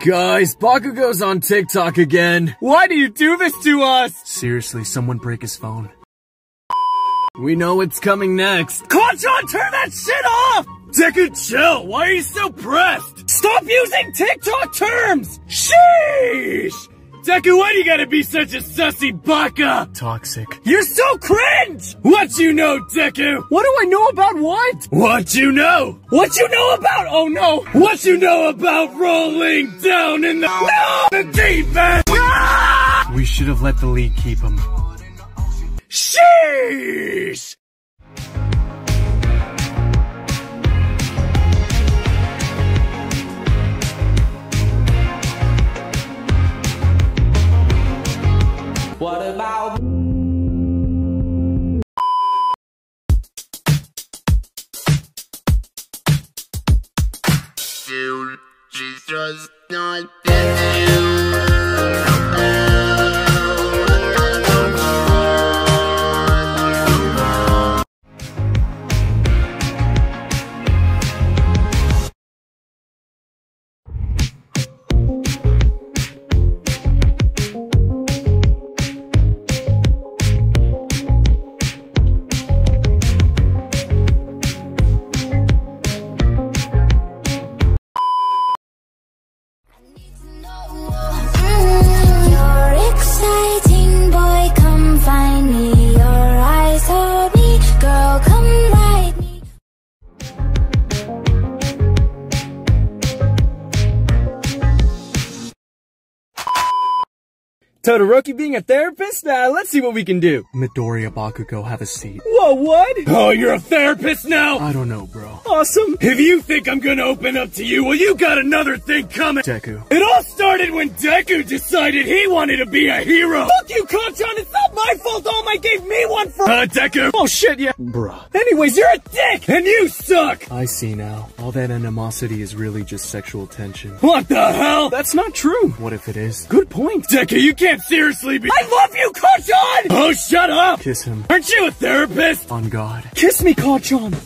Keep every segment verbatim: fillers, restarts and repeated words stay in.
Guys, Bakugo's on TikTok again. Why do you do this to us? Seriously, someone break his phone. We know what's coming next. Kacchan, turn that shit off! Deku, chill! Why are you so pressed? Stop using TikTok terms! Sheesh! Deku, why do you gotta be such a sussy baka? Toxic. You're so cringe! What you know, Deku? What do I know about what? What you know? What you know about? Oh no! What you know about rolling down in the, no! the deep end? Ah! We should have let the league keep him. Sheesh! What about you? She's just not you. Todoroki being a therapist? Nah, let's see what we can do. Midoriya, Bakugo, have a seat. Whoa, what? Oh, you're a therapist now? I don't know, bro. Awesome. If you think I'm gonna open up to you, well, you got another thing coming. Deku. It all started when Deku decided he wanted to be a hero. Fuck you, Kacchan! It's not my fault All Might gave me one for- Uh, Deku. Oh shit, yeah. Bruh. Anyways, you're a dick! And you suck! I see now. All that animosity is really just sexual tension. What the hell? That's not true. What if it is? Good point. Deku, you can't seriously be- I love you, Kacchan! Oh, shut up! Kiss him. Aren't you a therapist? On God. Kiss me, Kacchan!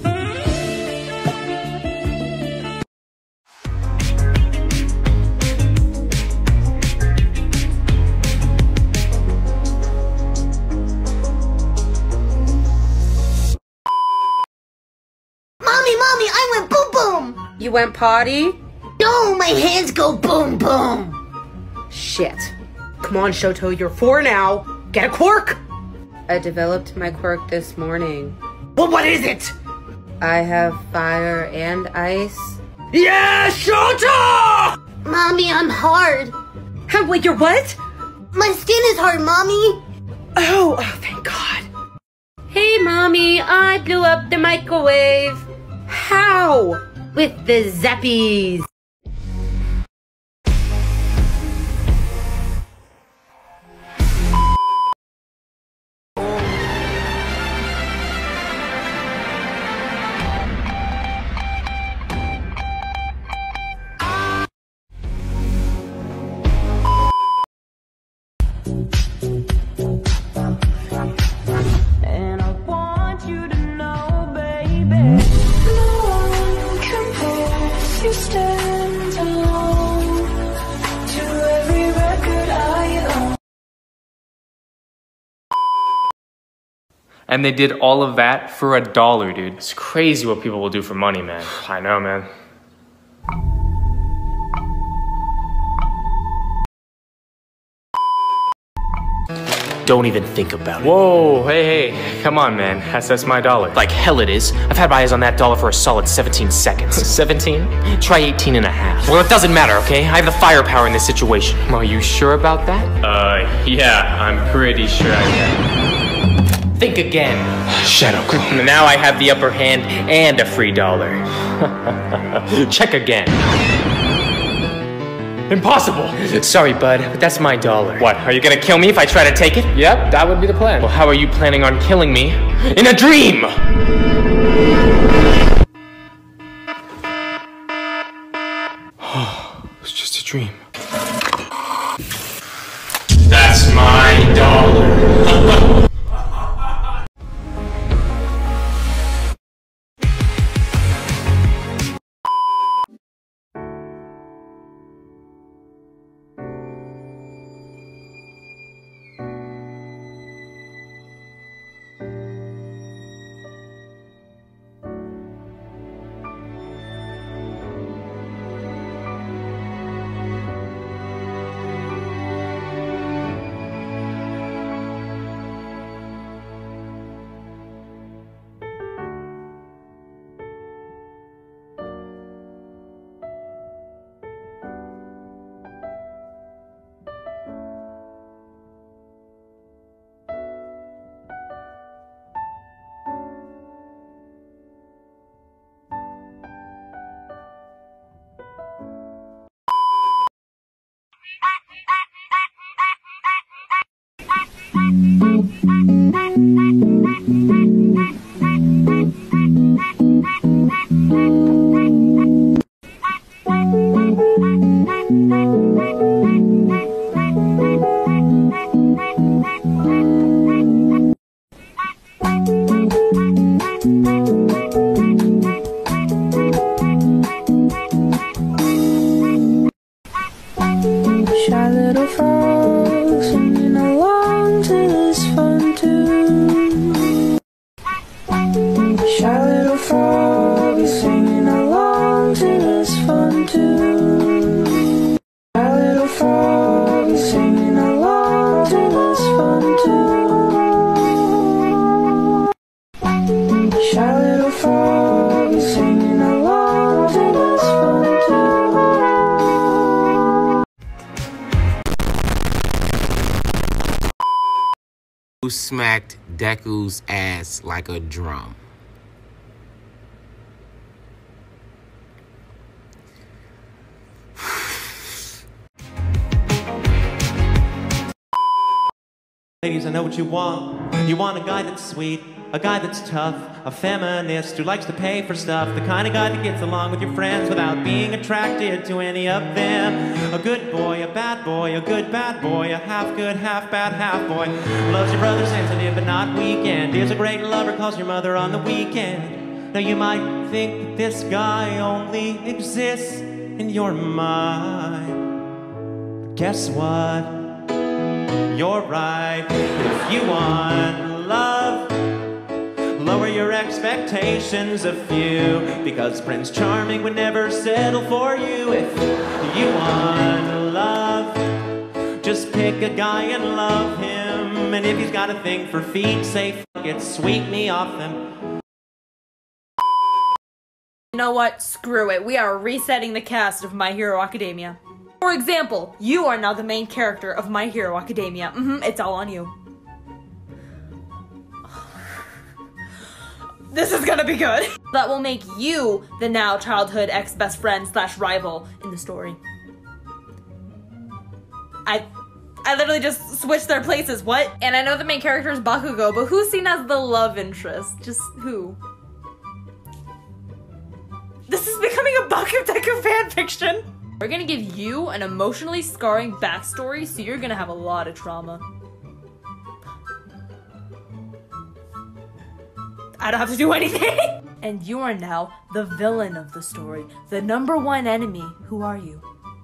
Mommy, mommy, I went boom boom! You went potty? No, my hands go boom boom! Shit. Come on, Shoto, you're four now. Get a quirk! I developed my quirk this morning. Well, what is it? I have fire and ice. Yeah, Shoto! Mommy, I'm hard. Huh, wait, you're what? My skin is hard, Mommy. Oh, oh, thank God. Hey, Mommy, I blew up the microwave. How? With the zappies. And I want you to know, baby, no one compares. You stand alone to every record I own. And they did all of that for a dollar, dude. It's crazy what people will do for money, man. I know, man. Don't even think about it. Whoa, hey, hey, come on, man. That's, that's my dollar. Like hell it is. I've had my eyes on that dollar for a solid seventeen seconds. seventeen? Try eighteen and a half. Well, it doesn't matter, okay? I have the firepower in this situation. Are you sure about that? Uh, yeah, I'm pretty sure I can. Think again. Shadow Clone. Now I have the upper hand and a free dollar. Check again. Impossible! Sorry, bud, but that's my dollar. What, are you gonna kill me if I try to take it? Yep, that would be the plan. Well, how are you planning on killing me? In a dream! It's just a dream. That's my dollar. Shy little frog is singing along to this fun tune. Shy little frog is singing along to this fun tune. Shy little frog is singing along to this fun tune. Who smacked Deku's ass like a drum? Ladies, I know what you want. You want a guy that's sweet, a guy that's tough, a feminist who likes to pay for stuff, the kind of guy that gets along with your friends without being attracted to any of them. A good boy, a bad boy, a good bad boy, a half good, half bad, half boy. Loves your brother, sensitive but not weekend. Is a great lover, calls your mother on the weekend. Now you might think that this guy only exists in your mind. But guess what? You're right. If you want love, lower your expectations a few, because Prince Charming would never settle for you. If you want love, just pick a guy and love him. And if he's got a thing for feet, say fuck it, sweep me off them. You know what? Screw it. We are resetting the cast of My Hero Academia. For example, you are now the main character of My Hero Academia. Mm-hmm, it's all on you. This is gonna be good. That will make you the now childhood ex-best friend slash rival in the story. I... I literally just switched their places, what? And I know the main character is Bakugo, but who's seen as the love interest? Just who? This is becoming a Bakudeku fanfiction! We're gonna give you an emotionally scarring backstory, so you're gonna have a lot of trauma. I don't have to do anything! And you are now the villain of the story, the number one enemy. Who are you?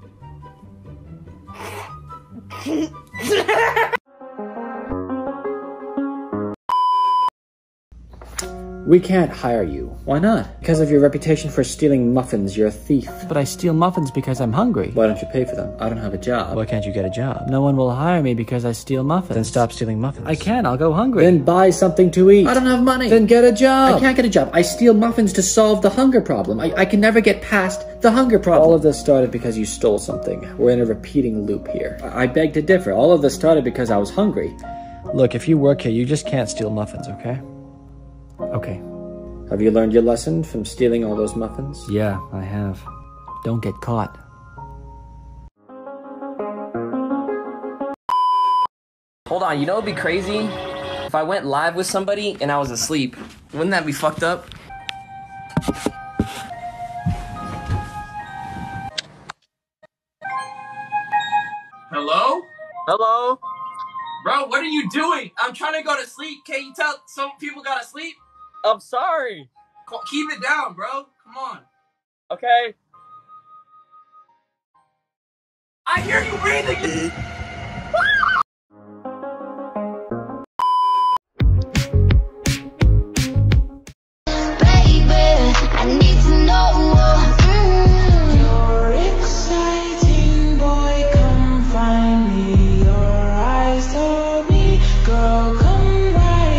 We can't hire you. Why not? Because of your reputation for stealing muffins, you're a thief. But I steal muffins because I'm hungry. Why don't you pay for them? I don't have a job. Why can't you get a job? No one will hire me because I steal muffins. Then stop stealing muffins. I can, I'll go hungry. Then buy something to eat. I don't have money. Then get a job. I can't get a job. I steal muffins to solve the hunger problem. I, I can never get past the hunger problem. All of this started because you stole something. We're in a repeating loop here. I, I beg to differ. All of this started because I was hungry. Look, if you work here, you just can't steal muffins, okay? Okay. Have you learned your lesson from stealing all those muffins? Yeah, I have. Don't get caught. Hold on, you know what'd be crazy? If I went live with somebody and I was asleep. Wouldn't that be fucked up? Hello? Hello? Bro, what are you doing? I'm trying to go to sleep. Can't you tell some people gotta sleep? I'm sorry. Keep it down, bro. Come on. Okay. I hear you breathing. Baby, I need to know. Mm. You're exciting, boy. Come find me. Your eyes told me, girl, come right.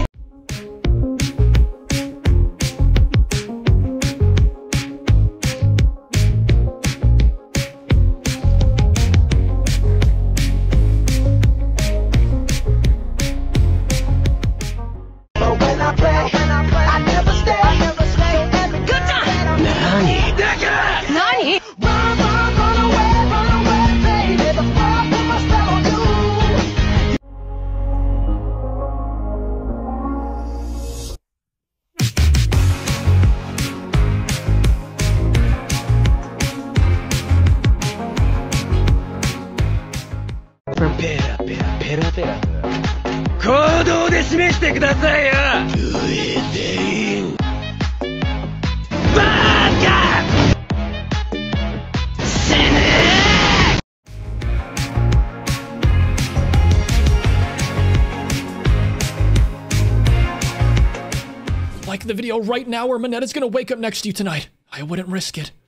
the video right now or Manetta's gonna wake up next to you tonight. I wouldn't risk it.